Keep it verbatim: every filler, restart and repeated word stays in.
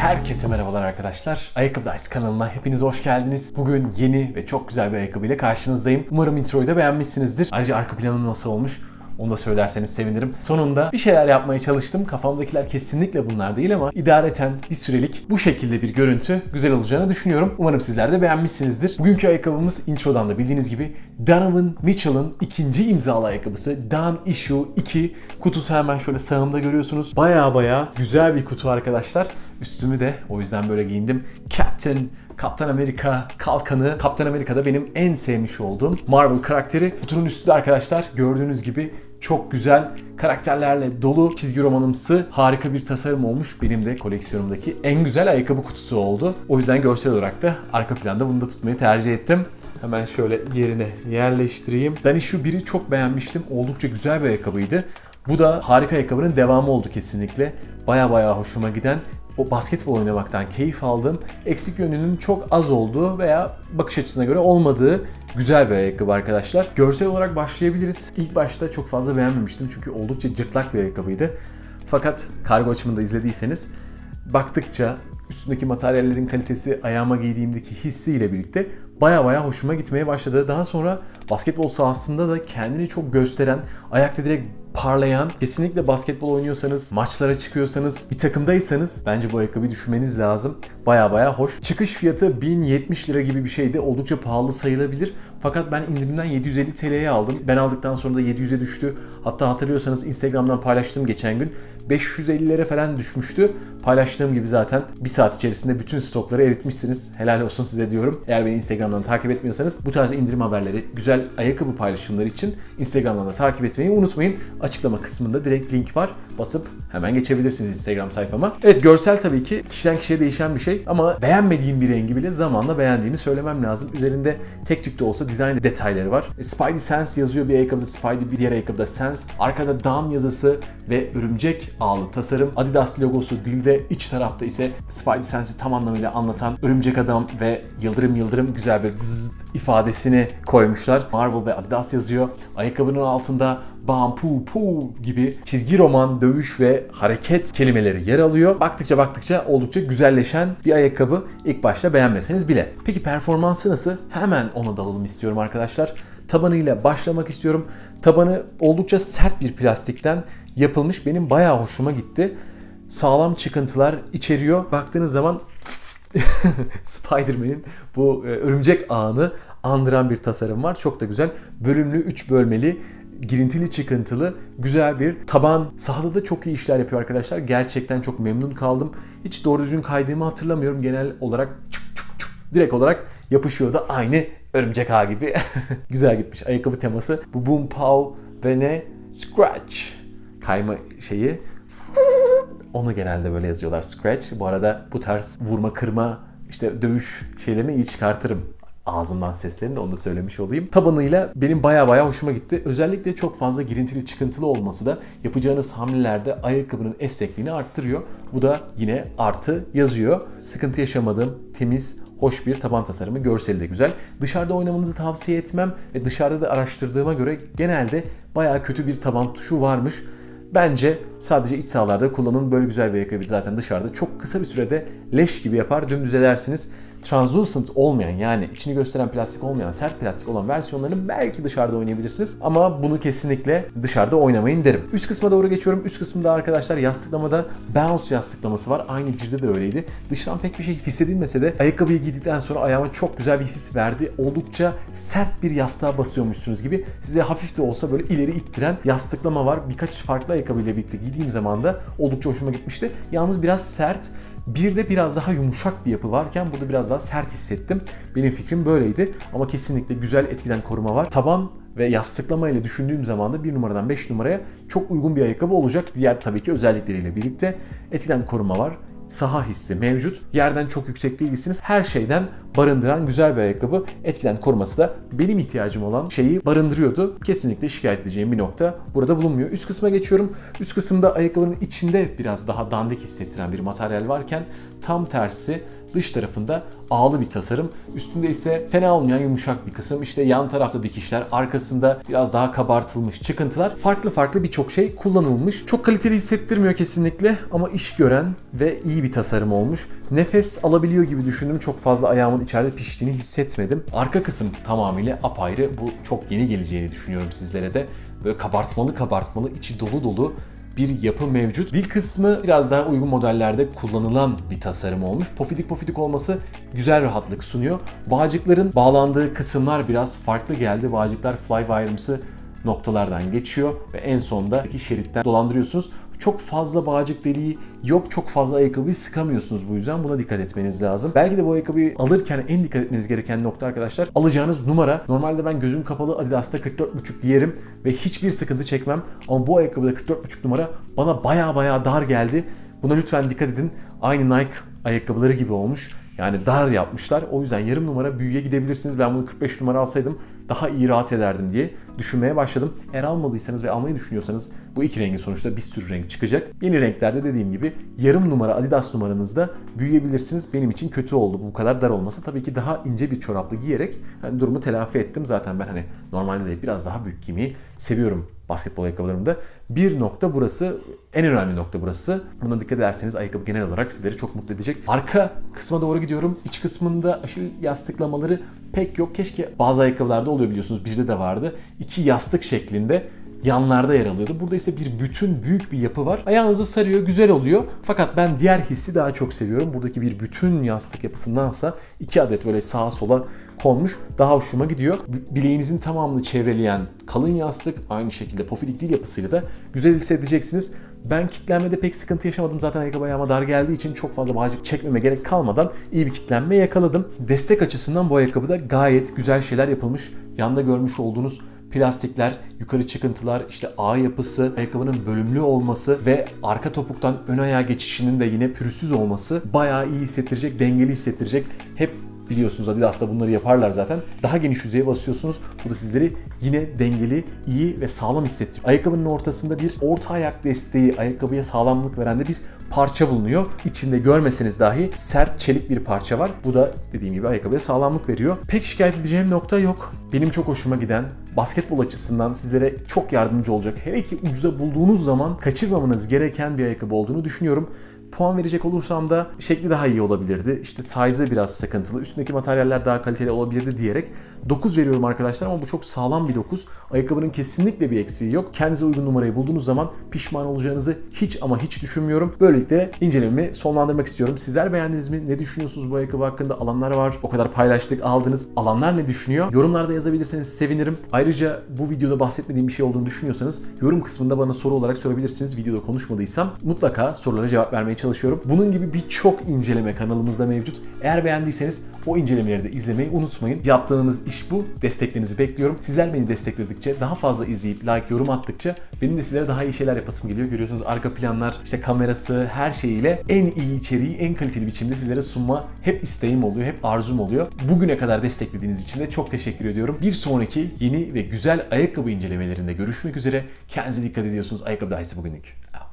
Herkese merhabalar arkadaşlar. Ayakkabı Dice kanalına hepiniz hoş geldiniz. Bugün yeni ve çok güzel bir ayakkabı ile karşınızdayım. Umarım introyu da beğenmişsinizdir. Ayrıca arka planım nasıl olmuş? Onu da söylerseniz sevinirim. Sonunda bir şeyler yapmaya çalıştım. Kafamdakiler kesinlikle bunlar değil ama idareten bir sürelik bu şekilde bir görüntü güzel olacağını düşünüyorum. Umarım sizler de beğenmişsinizdir. Bugünkü ayakkabımız introdan da bildiğiniz gibi Donovan Mitchell'ın ikinci imzalı ayakkabısı Dan Issue iki. Kutusu hemen şöyle sağımda görüyorsunuz. Baya baya güzel bir kutu arkadaşlar. Üstümü de o yüzden böyle giyindim. Captain Kaptan Amerika kalkanı. Kaptan Amerika'da benim en sevmiş olduğum Marvel karakteri. Kutunun üstü de arkadaşlar gördüğünüz gibi çok güzel karakterlerle dolu, çizgi romanımsı harika bir tasarım olmuş. Benim de koleksiyonumdaki en güzel ayakkabı kutusu oldu. O yüzden görsel olarak da arka planda bunu da tutmayı tercih ettim. Hemen şöyle yerine yerleştireyim. Dan Issue biri çok beğenmiştim. Oldukça güzel bir ayakkabıydı. Bu da harika ayakkabının devamı oldu kesinlikle. Baya baya hoşuma giden, o basketbol oynamaktan keyif aldığım, eksik yönünün çok az olduğu veya bakış açısına göre olmadığı güzel bir ayakkabı arkadaşlar. Görsel olarak başlayabiliriz. İlk başta çok fazla beğenmemiştim çünkü oldukça cırtlak bir ayakkabıydı. Fakat kargo açımında izlediyseniz baktıkça üstündeki materyallerin kalitesi ayağıma giydiğimdeki hissiyle birlikte baya baya hoşuma gitmeye başladı. Daha sonra basketbol sahasında da kendini çok gösteren, ayakta direkt parlayan, kesinlikle basketbol oynuyorsanız, maçlara çıkıyorsanız, bir takımdaysanız bence bu ayakkabıyı düşünmeniz lazım. Baya baya hoş. Çıkış fiyatı bin yetmiş lira gibi bir şeydi. Oldukça pahalı sayılabilir. Fakat ben indirimden yedi yüz elli T L'ye aldım. Ben aldıktan sonra da yedi yüze düştü. Hatta hatırlıyorsanız Instagram'dan paylaştım geçen gün. beş yüz ellilere falan düşmüştü. Paylaştığım gibi zaten bir saat içerisinde bütün stokları eritmişsiniz. Helal olsun size diyorum. Eğer beni Instagram'dan takip etmiyorsanız bu tarz indirim haberleri, güzel ayakkabı paylaşımları için Instagram'dan da takip etmeyi unutmayın. Açıklama kısmında direkt link var. Basıp hemen geçebilirsiniz Instagram sayfama. Evet, görsel tabii ki kişiden kişiye değişen bir şey ama beğenmediğim bir rengi bile zamanla beğendiğimi söylemem lazım. Üzerinde tek tük de olsa dizayn detayları var. E, Spidey Sense yazıyor bir ayakkabıda, Spidey bir diğer ayakkabıda Sense. Arkada Dawn yazısı ve örümcek ağlı tasarım. Adidas logosu dilde, iç tarafta ise Spidey Sense'i tam anlamıyla anlatan örümcek adam ve yıldırım yıldırım güzel bir zzz ifadesini koymuşlar. Marvel ve Adidas yazıyor. Ayakkabının altında bam pu pu gibi çizgi roman, dövüş ve hareket kelimeleri yer alıyor. Baktıkça baktıkça oldukça güzelleşen bir ayakkabı. İlk başta beğenmeseniz bile. Peki performansı nasıl? Hemen ona dalalım istiyorum arkadaşlar. Tabanıyla başlamak istiyorum. Tabanı oldukça sert bir plastikten yapılmış. Benim bayağı hoşuma gitti. Sağlam çıkıntılar içeriyor. Baktığınız zaman Spider-Man'in bu örümcek ağını andıran bir tasarım var. Çok da güzel. Bölümlü, üç bölmeli, girintili çıkıntılı güzel bir taban. Sahada da çok iyi işler yapıyor arkadaşlar. Gerçekten çok memnun kaldım. Hiç doğru düzgün kaydığımı hatırlamıyorum. Genel olarak çuf çuf çuf direkt olarak yapışıyordu. Aynı örümcek ağı gibi. Güzel gitmiş. Ayakkabı teması. Bu boom pow ve ne? Scratch. Kayma şeyi. Onu genelde böyle yazıyorlar, scratch. Bu arada bu tarz vurma, kırma, işte dövüş şeylerini iyi çıkartırım. Ağzımdan seslerini de onu da söylemiş olayım. Tabanıyla benim baya baya hoşuma gitti. Özellikle çok fazla girintili çıkıntılı olması da yapacağınız hamlelerde ayakkabının esnekliğini arttırıyor. Bu da yine artı yazıyor. Sıkıntı yaşamadığım, temiz, hoş bir taban tasarımı, görseli de güzel. Dışarıda oynamanızı tavsiye etmem ve dışarıda da araştırdığıma göre genelde baya kötü bir taban tuşu varmış. Bence sadece iç sahalarda kullanın, böyle güzel bir ayakkabı zaten dışarıda çok kısa bir sürede leş gibi yapar, dümdüz edersiniz. Translucent olmayan, yani içini gösteren plastik olmayan, sert plastik olan versiyonlarını belki dışarıda oynayabilirsiniz. Ama bunu kesinlikle dışarıda oynamayın derim. Üst kısma doğru geçiyorum. Üst kısımda arkadaşlar yastıklamada bounce yastıklaması var. Aynı birde de öyleydi. Dıştan pek bir şey hissedilmese de ayakkabıyı giydikten sonra ayağıma çok güzel bir his verdi. Oldukça sert bir yastığa basıyormuşsunuz gibi. Size hafif de olsa böyle ileri ittiren yastıklama var. Birkaç farklı ayakkabıyla birlikte giydiğim zaman da oldukça hoşuma gitmişti. Yalnız biraz sert. Bir de biraz daha yumuşak bir yapı varken burada biraz daha sert hissettim. Benim fikrim böyleydi ama kesinlikle güzel etkiden koruma var. Taban ve yastıklama ile düşündüğüm zaman da bir numaradan beş numaraya çok uygun bir ayakkabı olacak. Diğer tabii ki özellikleriyle birlikte etkiden koruma var. Saha hissi mevcut. Yerden çok yüksek değilsiniz. Her şeyden barındıran güzel bir ayakkabı. Etkiden koruması da benim ihtiyacım olan şeyi barındırıyordu. Kesinlikle şikayet edeceğim bir nokta burada bulunmuyor. Üst kısma geçiyorum. Üst kısımda ayakkabının içinde biraz daha dandik hissettiren bir materyal varken tam tersi Dış tarafında ağlı bir tasarım. Üstünde ise fena olmayan yumuşak bir kısım. İşte yan tarafta dikişler, arkasında biraz daha kabartılmış çıkıntılar. Farklı farklı birçok şey kullanılmış. Çok kaliteli hissettirmiyor kesinlikle ama iş gören ve iyi bir tasarım olmuş. Nefes alabiliyor gibi düşündüm. Çok fazla ayağımın içeride piştiğini hissetmedim. Arka kısım tamamıyla apayrı. Bu çok yeni geleceğini düşünüyorum sizlere de. Böyle kabartmalı kabartmalı, içi dolu dolu bir yapı mevcut. Dil kısmı biraz daha uygun modellerde kullanılan bir tasarım olmuş. Pofidik pofidik olması güzel rahatlık sunuyor. Bağcıkların bağlandığı kısımlar biraz farklı geldi. Bağcıklar flywire'ımsı noktalardan geçiyor ve en sondaki şeritten dolandırıyorsunuz. Çok fazla bağcık deliği yok, çok fazla ayakkabıyı sıkamıyorsunuz bu yüzden buna dikkat etmeniz lazım. Belki de bu ayakkabıyı alırken en dikkat etmeniz gereken nokta arkadaşlar alacağınız numara. Normalde ben gözüm kapalı Adidas'ta kırk dört buçuk giyerim ve hiçbir sıkıntı çekmem ama bu ayakkabıda kırk dört buçuk numara bana baya baya dar geldi. Buna lütfen dikkat edin. Aynı Nike ayakkabıları gibi olmuş. Yani dar yapmışlar. O yüzden yarım numara büyüye gidebilirsiniz. Ben bunu kırk beş numara alsaydım daha iyi rahat ederdim diye düşünmeye başladım. Eğer almadıysanız ve almayı düşünüyorsanız bu iki rengin sonuçta bir sürü renk çıkacak. Yeni renklerde dediğim gibi yarım numara Adidas numaranızda büyüyebilirsiniz. Benim için kötü oldu bu kadar dar olması. Tabii ki daha ince bir çoraplı giyerek hani durumu telafi ettim. Zaten ben hani normalde de biraz daha büyük giymeyi seviyorum basketbol ayakkabılarımda. Bir nokta burası. En önemli nokta burası. Buna dikkat ederseniz ayakkabı genel olarak sizleri çok mutlu edecek. Arka kısma doğru gidiyorum. İç kısmında aşırı yastıklamaları pek yok. Keşke bazı ayakkabılarda oluyor biliyorsunuz. Bizde de vardı. İki yastık şeklinde yanlarda yer alıyordu. Burada ise bir bütün büyük bir yapı var. Ayağınızı sarıyor, güzel oluyor. Fakat ben diğer hissi daha çok seviyorum. Buradaki bir bütün yastık yapısındansa iki adet böyle sağa sola konmuş. Daha hoşuma gidiyor. Bileğinizin tamamını çevreleyen kalın yastık aynı şekilde pofidik dil yapısıyla da güzel hissedeceksiniz. Ben kitlenmede pek sıkıntı yaşamadım. Zaten ayakkabı ayağıma dar geldiği için çok fazla bağcık çekmeme gerek kalmadan iyi bir kitlenme yakaladım. Destek açısından bu ayakkabıda gayet güzel şeyler yapılmış. Yanda görmüş olduğunuz plastikler, yukarı çıkıntılar, işte ağ yapısı, ayakkabının bölümlü olması ve arka topuktan ön ayağa geçişinin de yine pürüzsüz olması bayağı iyi hissettirecek, dengeli hissettirecek. Hep biliyorsunuz Adidas'ta bunları yaparlar zaten. Daha geniş yüzeye basıyorsunuz. Bu da sizleri yine dengeli, iyi ve sağlam hissettiriyor. Ayakkabının ortasında bir orta ayak desteği, ayakkabıya sağlamlık veren de bir parça bulunuyor. İçinde görmeseniz dahi sert çelik bir parça var. Bu da dediğim gibi ayakkabıya sağlamlık veriyor. Pek şikayet edeceğim nokta yok. Benim çok hoşuma giden, basketbol açısından sizlere çok yardımcı olacak. Hele ki ucuza bulduğunuz zaman kaçırmamanız gereken bir ayakkabı olduğunu düşünüyorum. Puan verecek olursam da şekli daha iyi olabilirdi. İşte size'ı biraz sıkıntılı. Üstündeki materyaller daha kaliteli olabilirdi diyerek dokuz veriyorum arkadaşlar ama bu çok sağlam bir dokuz. Ayakkabının kesinlikle bir eksiği yok. Kendinize uygun numarayı bulduğunuz zaman pişman olacağınızı hiç ama hiç düşünmüyorum. Böylelikle incelememi sonlandırmak istiyorum. Sizler beğendiniz mi? Ne düşünüyorsunuz bu ayakkabı hakkında? Alanlar var. O kadar paylaştık, aldınız. Alanlar ne düşünüyor? Yorumlarda yazabilirseniz sevinirim. Ayrıca bu videoda bahsetmediğim bir şey olduğunu düşünüyorsanız yorum kısmında bana soru olarak sorabilirsiniz. Videoda konuşmadıysam mutlaka sorulara cevap vermeye çalışıyorum. Bunun gibi birçok inceleme kanalımızda mevcut. Eğer beğendiyseniz o incelemeleri de izlemeyi unutmayın. Yaptığınız iş bu. Desteklerinizi bekliyorum. Sizler beni destekledikçe, daha fazla izleyip like, yorum attıkça benim de sizlere daha iyi şeyler yapasım geliyor. Görüyorsunuz arka planlar, işte kamerası, her şeyiyle en iyi içeriği, en kaliteli biçimde sizlere sunma hep isteğim oluyor, hep arzum oluyor. Bugüne kadar desteklediğiniz için de çok teşekkür ediyorum. Bir sonraki yeni ve güzel ayakkabı incelemelerinde görüşmek üzere. Kendinize dikkat ediyorsunuz. Ayakkabı dahisi bugünlük.